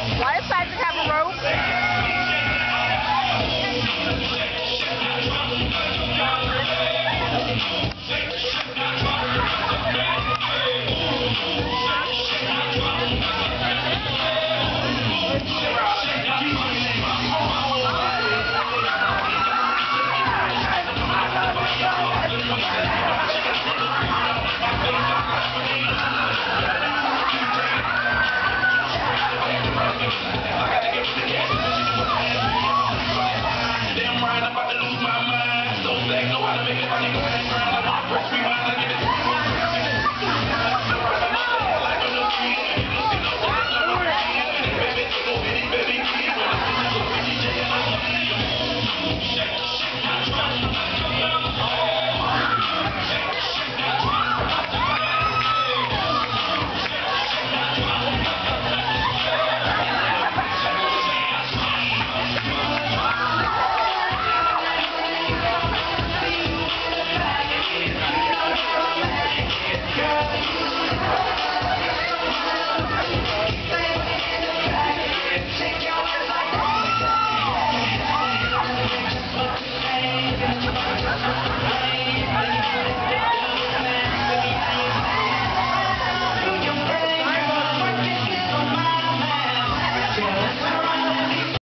Why does Pagent have a rope? Damn right, I'm about to lose my mind. So sick, know how to make it funny. Press me, mind, I get it.